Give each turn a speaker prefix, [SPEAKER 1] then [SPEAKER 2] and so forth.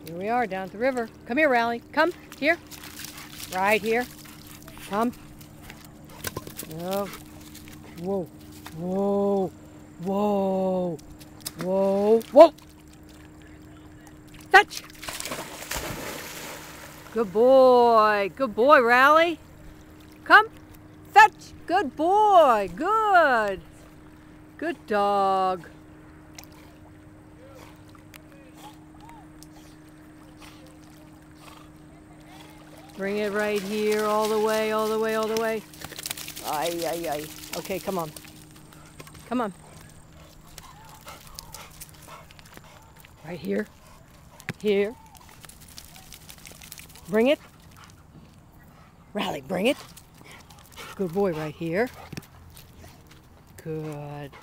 [SPEAKER 1] Here we are down at the river. Come here, Rally. Come here. Right here. Come. Oh. Whoa. Whoa. Whoa. Whoa. Whoa. Fetch. Good boy. Good boy, Rally. Come. Fetch. Good boy. Good. Good dog. Bring it right here, all the way, all the way, all the way. Ay, ay, ay. Okay, come on. Come on. Right here. Here. Bring it. Rally, bring it. Good boy right here. Good.